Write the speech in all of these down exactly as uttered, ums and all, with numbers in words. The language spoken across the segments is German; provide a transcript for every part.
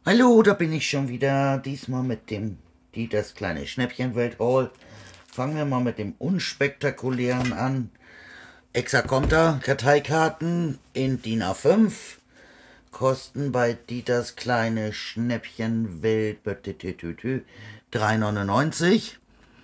Hallo, da bin ich schon wieder. Diesmal mit dem Dieters kleine Schnäppchenwelt-Haul. Fangen wir mal mit dem unspektakulären an. Hexakonter Karteikarten in DIN A fünf. Kosten bei Dieters kleine Schnäppchenwelt drei neunundneunzig.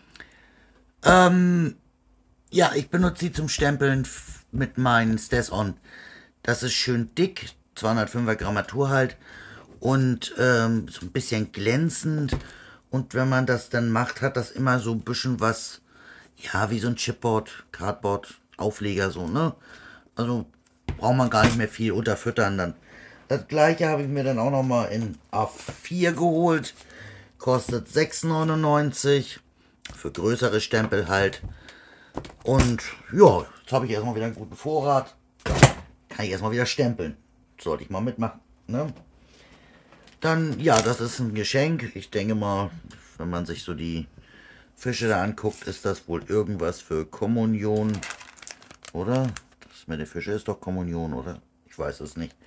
Ähm, ja, ich benutze sie zum Stempeln mit meinen Stas-On. Das ist schön dick, zweihundertfünfer Grammatur halt und ähm, so ein bisschen glänzend. Und wenn man das dann macht, hat das immer so ein bisschen was, ja, wie so ein Chipboard, Cardboard, Aufleger so, ne? Also braucht man gar nicht mehr viel unterfüttern dann. Das gleiche habe ich mir dann auch nochmal in A vier geholt. Kostet sechs neunundneunzig. Für größere Stempel halt. Und ja, jetzt habe ich erstmal wieder einen guten Vorrat. Kann ich erstmal wieder stempeln. Sollte ich mal mitmachen. Ne? Dann, ja, das ist ein Geschenk. Ich denke mal, wenn man sich so die Fische da anguckt, ist das wohl irgendwas für Kommunion. Oder? Das mit den Fischen ist doch Kommunion, oder? Ich weiß es nicht.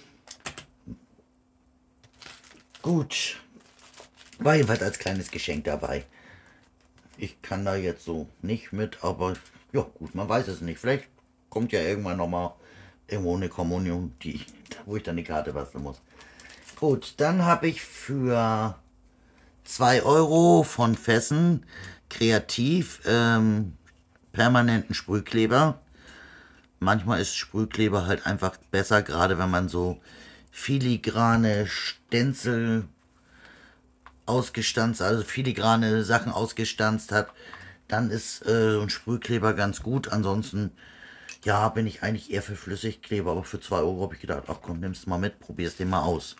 Gut. War jedenfalls als kleines Geschenk dabei. Ich kann da jetzt so nicht mit, aber ja gut, man weiß es nicht. Vielleicht kommt ja irgendwann nochmal irgendwo eine Kommunion, die, wo ich dann die Karte basteln muss. Gut, dann habe ich für zwei Euro von Fessen kreativ ähm, permanenten Sprühkleber. Manchmal ist Sprühkleber halt einfach besser, gerade wenn man so filigrane Stenzel ausgestanzt, also filigrane Sachen ausgestanzt hat, dann ist äh, so ein Sprühkleber ganz gut. Ansonsten, ja, bin ich eigentlich eher für Flüssigkleber, aber für zwei Euro habe ich gedacht, ach komm, nimm's mal mit, probier's den mal aus.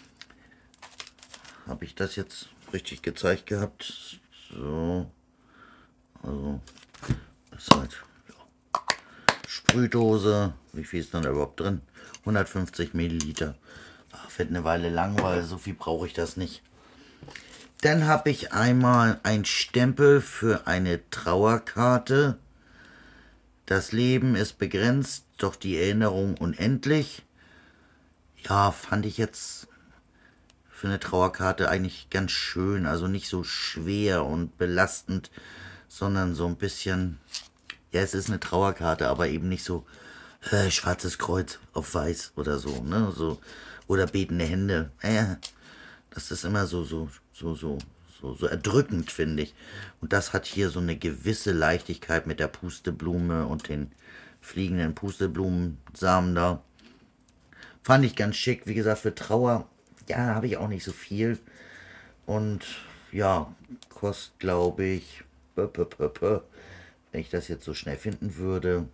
Habe ich das jetzt richtig gezeigt gehabt? So, also, das ist halt, ja. Sprühdose, wie viel ist dann da überhaupt drin? hundertfünfzig Milliliter. Ach, wird eine Weile lang, weil so viel brauche ich das nicht. Dann habe ich einmal ein Stempel für eine Trauerkarte. Das Leben ist begrenzt, doch die Erinnerung unendlich. Ja, fand ich jetzt für eine Trauerkarte eigentlich ganz schön. Also nicht so schwer und belastend, sondern so ein bisschen, ja, es ist eine Trauerkarte, aber eben nicht so äh, schwarzes Kreuz auf weiß oder so, ne? So, oder betende Hände. Äh, das ist immer so, so, so, so, so, so erdrückend, finde ich. Und das hat hier so eine gewisse Leichtigkeit mit der Pusteblume und den fliegenden Pusteblumensamen da. Fand ich ganz schick. Wie gesagt, für Trauer, ja, habe ich auch nicht so viel. Und ja, kostet, glaube ich, wenn ich das jetzt so schnell finden würde,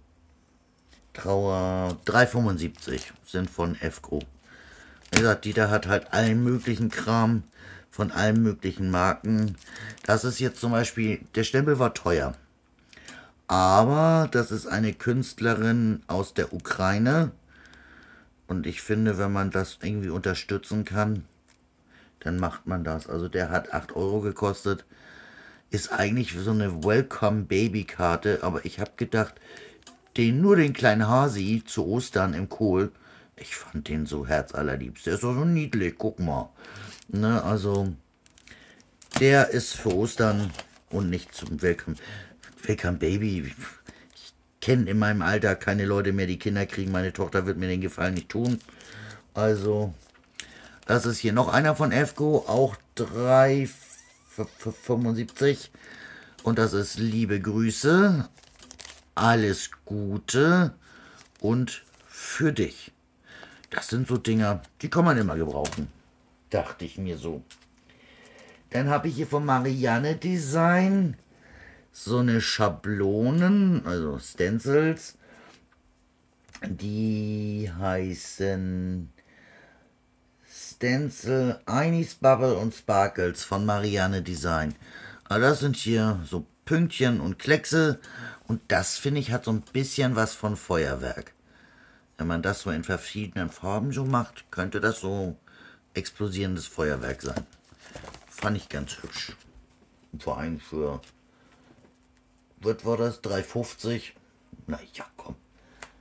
Trauer drei fünfundsiebzig sind von F Co. Wie gesagt, Dieter hat halt allen möglichen Kram von allen möglichen Marken. Das ist jetzt zum Beispiel, der Stempel war teuer. Aber das ist eine Künstlerin aus der Ukraine. Und ich finde, wenn man das irgendwie unterstützen kann, dann macht man das. Also der hat acht Euro gekostet. Ist eigentlich so eine Welcome Baby Karte. Aber ich habe gedacht, den, nur den kleinen Hasi zu Ostern im Kohl, ich fand den so herzallerliebst. Der ist doch so niedlich, guck mal. Ne, also, der ist für Ostern und nicht zum Welcome, Welcome Baby. Ich kenne in meinem Alter keine Leute mehr, die Kinder kriegen. Meine Tochter wird mir den Gefallen nicht tun. Also, das ist hier noch einer von F C O, auch drei fünfundsiebzig. Und das ist liebe Grüße, alles Gute und für dich. Das sind so Dinger, die kann man immer gebrauchen. Dachte ich mir so. Dann habe ich hier von Marianne Design so eine Schablonen, also Stencils. Die heißen Stencil, Einis Bubble und Sparkles von Marianne Design. Also das sind hier so Pünktchen und Kleckse. Und das, finde ich, hat so ein bisschen was von Feuerwerk. Wenn man das so in verschiedenen Farben so macht, könnte das so explosierendes Feuerwerk sein. Fand ich ganz hübsch. Und vor allem für, was war das, drei fünfzig? Na ja, komm.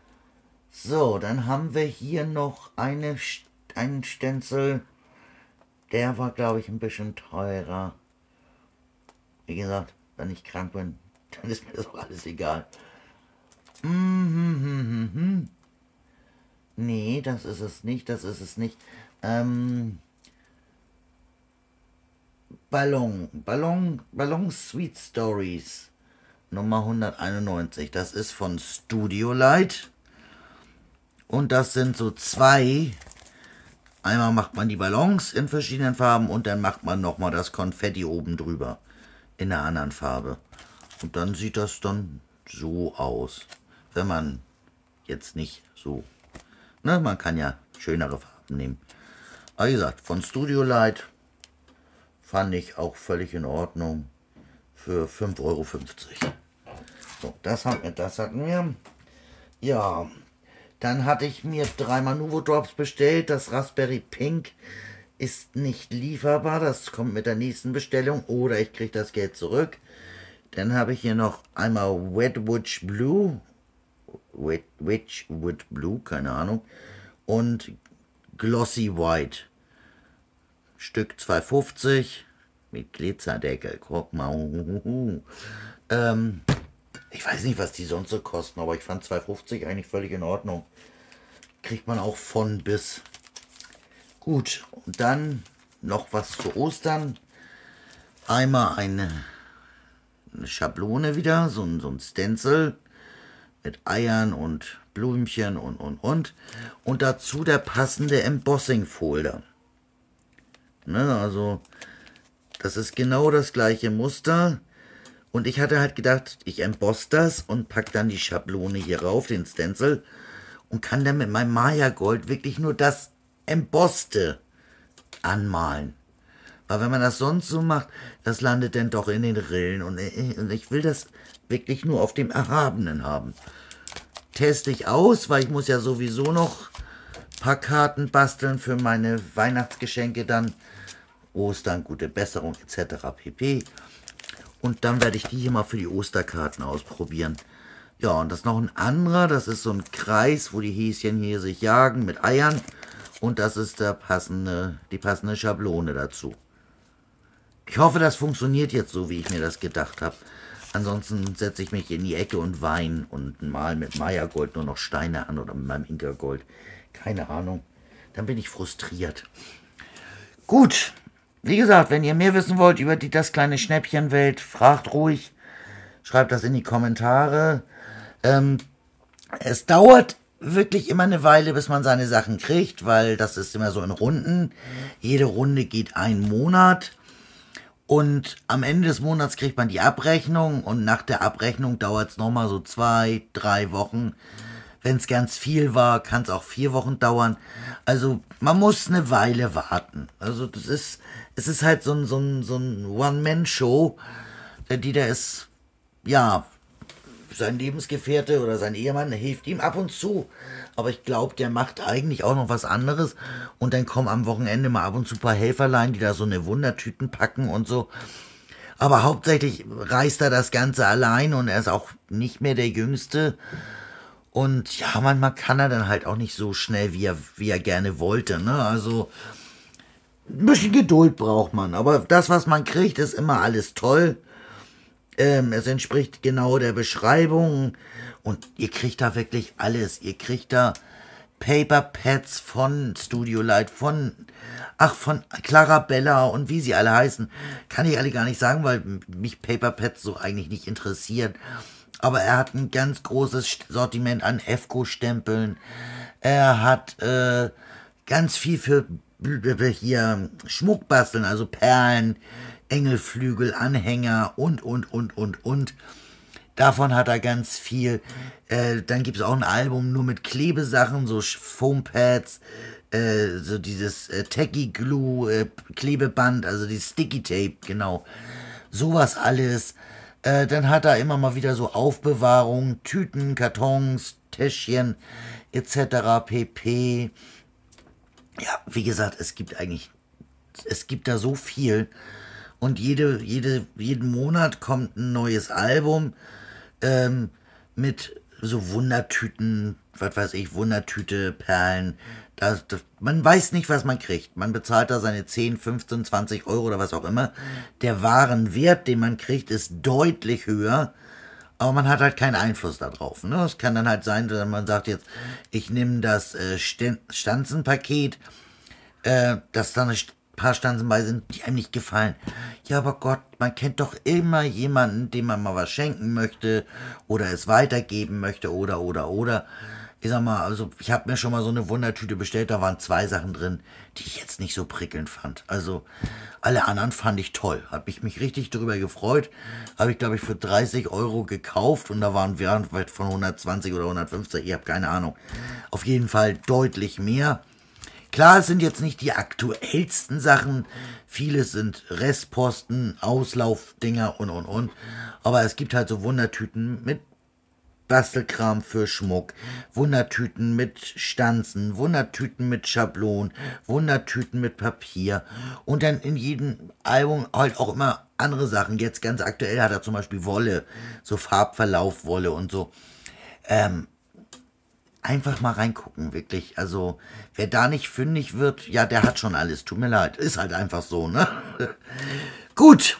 So, dann haben wir hier noch eine, einen Stenzel Der war, glaube ich, ein bisschen teurer. Wie gesagt, wenn ich krank bin, dann ist mir das auch alles egal. Mhm. Nee, das ist es nicht, das ist es nicht. Ähm, Ballon, Ballon, Ballon Sweet Stories, Nummer hunderteinundneunzig. Das ist von Studio Light. Und das sind so zwei. Einmal macht man die Ballons in verschiedenen Farben und dann macht man nochmal das Konfetti oben drüber in einer anderen Farbe. Und dann sieht das dann so aus. Wenn man jetzt nicht so... Ne, man kann ja schönere Farben nehmen. Aber wie gesagt, von Studio Light fand ich auch völlig in Ordnung. Für fünf Euro fünfzig. So, das, hat, das hatten wir. Ja, dann hatte ich mir dreimal Nuvo Drops bestellt. Das Raspberry Pink ist nicht lieferbar. Das kommt mit der nächsten Bestellung. Oder ich kriege das Geld zurück. Dann habe ich hier noch einmal Wedgwood Blue. Wed Wedgwood Blue, keine Ahnung. Und Glossy White. Stück zwei fünfzig. Mit Glitzerdeckel. Guck mal. Uhuhu. Ähm, ich weiß nicht, was die sonst so kosten, aber ich fand zwei fünfzig eigentlich völlig in Ordnung. Kriegt man auch von bis. Gut, und dann noch was zu Ostern. Einmal eine, eine Schablone wieder, so ein, so ein Stencil mit Eiern und Blümchen und, und, und. Und dazu der passende Embossing-Folder. Ne, also, das ist genau das gleiche Muster. Und ich hatte halt gedacht, ich emboss das und pack dann die Schablone hier rauf, den Stencil. Und kann dann mit meinem Maya Gold wirklich nur das Embosste anmalen. Weil wenn man das sonst so macht, das landet dann doch in den Rillen. Und ich will das wirklich nur auf dem Erhabenen haben. Teste ich aus, weil ich muss ja sowieso noch ein paar Karten basteln für meine Weihnachtsgeschenke dann. Ostern, gute Besserung et cetera pp. Und dann werde ich die hier mal für die Osterkarten ausprobieren. Ja, und das ist noch ein anderer. Das ist so ein Kreis, wo die Häschen hier sich jagen mit Eiern. Und das ist der passende, die passende Schablone dazu. Ich hoffe, das funktioniert jetzt so, wie ich mir das gedacht habe. Ansonsten setze ich mich in die Ecke und weine und mal mit Maya Gold nur noch Steine an oder mit meinem Inka Gold. Keine Ahnung. Dann bin ich frustriert. Gut. Wie gesagt, wenn ihr mehr wissen wollt über die Das kleine Schnäppchenwelt, fragt ruhig. Schreibt das in die Kommentare. Ähm, es dauert wirklich immer eine Weile, bis man seine Sachen kriegt, weil das ist immer so in Runden. Jede Runde geht einen Monat. Und am Ende des Monats kriegt man die Abrechnung. Und nach der Abrechnung dauert es nochmal so zwei, drei Wochen. Wenn es ganz viel war, kann es auch vier Wochen dauern. Also man muss eine Weile warten. Also das ist, es ist halt so ein, so ein, so ein One-Man-Show. Der Dieter ist, ja, sein Lebensgefährte oder sein Ehemann hilft ihm ab und zu. Aber ich glaube, der macht eigentlich auch noch was anderes. Und dann kommen am Wochenende mal ab und zu ein paar Helferlein, die da so eine Wundertüten packen und so. Aber hauptsächlich reißt er das Ganze allein und er ist auch nicht mehr der Jüngste. Und ja, manchmal kann er dann halt auch nicht so schnell, wie er, wie er gerne wollte. Ne? Also ein bisschen Geduld braucht man. Aber das, was man kriegt, ist immer alles toll. Ähm, es entspricht genau der Beschreibung. Und ihr kriegt da wirklich alles. Ihr kriegt da Paper Pads von Studio Light, von, ach, von Clarabella und wie sie alle heißen. Kann ich alle gar nicht sagen, weil mich Paper Pads so eigentlich nicht interessieren. Aber er hat ein ganz großes Sortiment an F C O-Stempeln. Er hat äh, ganz viel für hier Schmuck basteln, also Perlen, Engelflügel, Anhänger und, und, und, und, und. Davon hat er ganz viel. Äh, dann gibt es auch ein Album nur mit Klebesachen, so Foampads, äh, so dieses äh, Tacky Glue, äh, Klebeband, also die Sticky Tape, genau. Sowas alles. Äh, dann hat er immer mal wieder so Aufbewahrung, Tüten, Kartons, Täschchen et cetera pp. Ja, wie gesagt, es gibt eigentlich, es gibt da so viel. Und jede, jede, jeden Monat kommt ein neues Album ähm, mit so Wundertüten, was weiß ich, Wundertüte, Perlen. Das, das, man weiß nicht, was man kriegt. Man bezahlt da seine zehn, fünfzehn, zwanzig Euro oder was auch immer. Der Warenwert, den man kriegt, ist deutlich höher. Aber man hat halt keinen Einfluss darauf. Ne? Es kann dann halt sein, dass man sagt jetzt, ich nehme das äh, Stanzenpaket, äh, dass da ein paar Stanzen bei sind, die einem nicht gefallen. Ja, aber Gott, man kennt doch immer jemanden, dem man mal was schenken möchte oder es weitergeben möchte oder, oder, oder. Ich sag mal, also ich habe mir schon mal so eine Wundertüte bestellt, da waren zwei Sachen drin, die ich jetzt nicht so prickelnd fand. Also alle anderen fand ich toll, habe ich mich richtig darüber gefreut. Habe ich, glaube ich, für dreißig Euro gekauft und da waren wir von hundertzwanzig oder hundertfünfzig, ich habe keine Ahnung. Auf jeden Fall deutlich mehr. Klar, es sind jetzt nicht die aktuellsten Sachen, vieles sind Restposten, Auslaufdinger und, und, und. Aber es gibt halt so Wundertüten mit Bastelkram für Schmuck, Wundertüten mit Stanzen, Wundertüten mit Schablonen, Wundertüten mit Papier und dann in jedem Album halt auch immer andere Sachen. Jetzt ganz aktuell hat er zum Beispiel Wolle, so Farbverlauf Wolle und so. Ähm, einfach mal reingucken, wirklich. Also wer da nicht fündig wird, ja, der hat schon alles. Tut mir leid, ist halt einfach so, ne? Gut,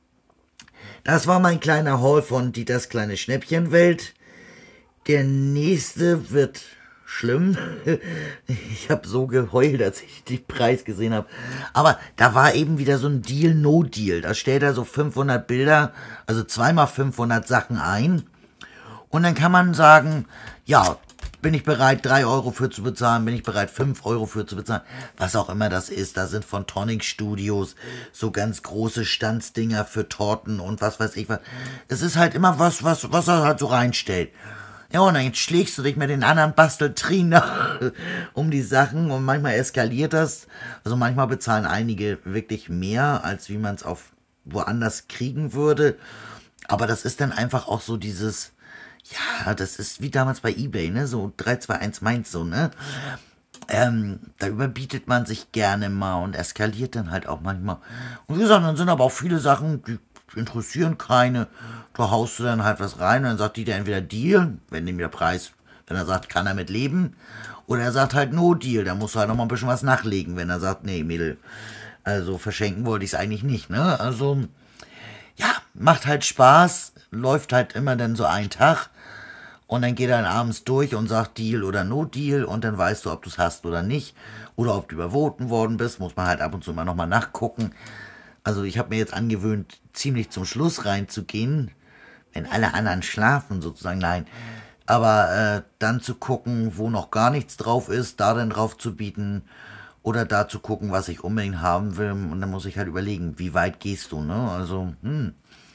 das war mein kleiner Haul von Dieters kleine Schnäppchenwelt. Der nächste wird schlimm. Ich habe so geheult, als ich den Preis gesehen habe. Aber da war eben wieder so ein Deal, no Deal. Da stellt er so fünfhundert Bilder, also zweimal fünfhundert Sachen ein. Und dann kann man sagen, ja, bin ich bereit, drei Euro für zu bezahlen, bin ich bereit, fünf Euro für zu bezahlen, was auch immer das ist. Da sind von Tonic Studios so ganz große Stanzdinger für Torten und was weiß ich was. Es ist halt immer was, was, was er halt so reinstellt. Ja, und dann schlägst du dich mit den anderen Basteltrien um die Sachen und manchmal eskaliert das. Also manchmal bezahlen einige wirklich mehr, als wie man es auf woanders kriegen würde. Aber das ist dann einfach auch so dieses, ja, das ist wie damals bei eBay, ne, so drei zwei eins meins so, ne. Ähm, da überbietet man sich gerne mal und eskaliert dann halt auch manchmal. Und wie gesagt, dann sind aber auch viele Sachen, die interessieren keine. Da haust du dann halt was rein und dann sagt die der entweder Deal, wenn dem der Preis, wenn er sagt, kann er mit leben, oder er sagt halt No Deal, da musst du halt noch mal ein bisschen was nachlegen, wenn er sagt, nee, Mädel, also verschenken wollte ich es eigentlich nicht, ne? Also, ja, macht halt Spaß, läuft halt immer dann so einen Tag und dann geht er dann abends durch und sagt Deal oder No Deal und dann weißt du, ob du es hast oder nicht oder ob du übervoten worden bist, muss man halt ab und zu mal nochmal nachgucken. Also ich habe mir jetzt angewöhnt, ziemlich zum Schluss reinzugehen, wenn alle anderen schlafen sozusagen, nein. Aber äh, dann zu gucken, wo noch gar nichts drauf ist, da dann drauf zu bieten oder da zu gucken, was ich unbedingt haben will. Und dann muss ich halt überlegen, wie weit gehst du, ne? Also, hm.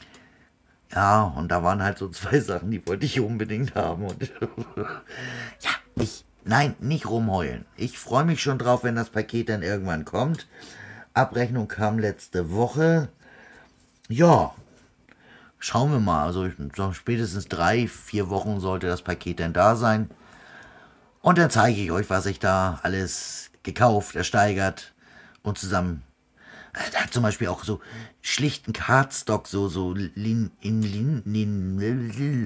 Ja, und da waren halt so zwei Sachen, die wollte ich unbedingt haben. Und ja, ich, nein, nicht rumheulen. Ich freue mich schon drauf, wenn das Paket dann irgendwann kommt. Abrechnung kam letzte Woche. Ja, schauen wir mal. Also so spätestens drei, vier Wochen sollte das Paket dann da sein. Und dann zeige ich euch, was ich da alles gekauft, ersteigert und zusammen. Da hat zum Beispiel auch so schlichten Cardstock, so, so Lin, in Lin, Lin,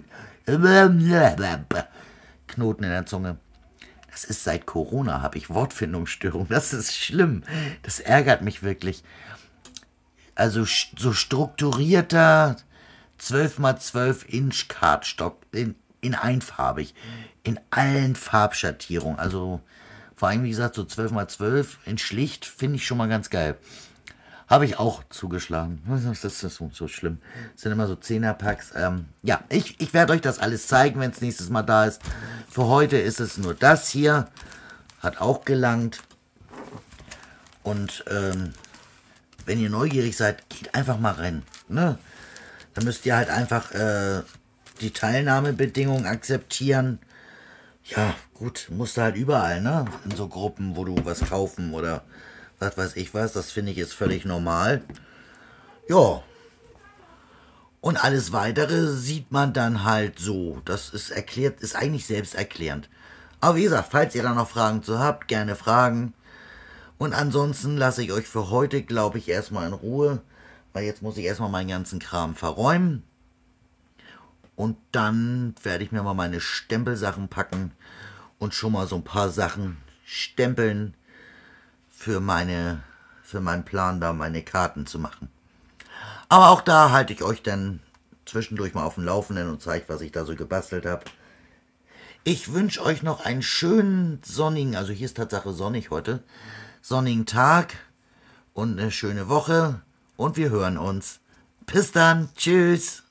Knoten in der Zunge. Das ist seit Corona, habe ich Wortfindungsstörung. Das ist schlimm. Das ärgert mich wirklich. Also so strukturierter zwölf mal zwölf Inch Cardstock in, in einfarbig. In allen Farbschattierungen. Also vor allem, wie gesagt, so zwölf mal zwölf in schlicht finde ich schon mal ganz geil. Habe ich auch zugeschlagen. Das ist so, so schlimm. Das sind immer so Zehnerpacks. Ähm, ja, ich, ich werde euch das alles zeigen, wenn es nächstes Mal da ist. Für heute ist es nur das hier. Hat auch gelangt. Und ähm, wenn ihr neugierig seid, geht einfach mal rein. Ne? Dann müsst ihr halt einfach äh, die Teilnahmebedingungen akzeptieren. Ja, gut, musst du halt überall, ne? In so Gruppen, wo du was kaufen oder was weiß ich was, das finde ich ist völlig normal. Ja. Und alles Weitere sieht man dann halt so. Das ist erklärt, ist eigentlich selbsterklärend. Aber wie gesagt, falls ihr da noch Fragen zu habt, gerne fragen. Und ansonsten lasse ich euch für heute, glaube ich, erstmal in Ruhe. Weil jetzt muss ich erstmal meinen ganzen Kram verräumen. Und dann werde ich mir mal meine Stempelsachen packen. und schon mal so ein paar Sachen stempeln für meine, für meinen Plan, da meine Karten zu machen. Aber auch da halte ich euch dann zwischendurch mal auf dem Laufenden und zeige, was ich da so gebastelt habe. Ich wünsche euch noch einen schönen sonnigen, also hier ist Tatsache sonnig heute, sonnigen Tag und eine schöne Woche und wir hören uns. Bis dann, tschüss.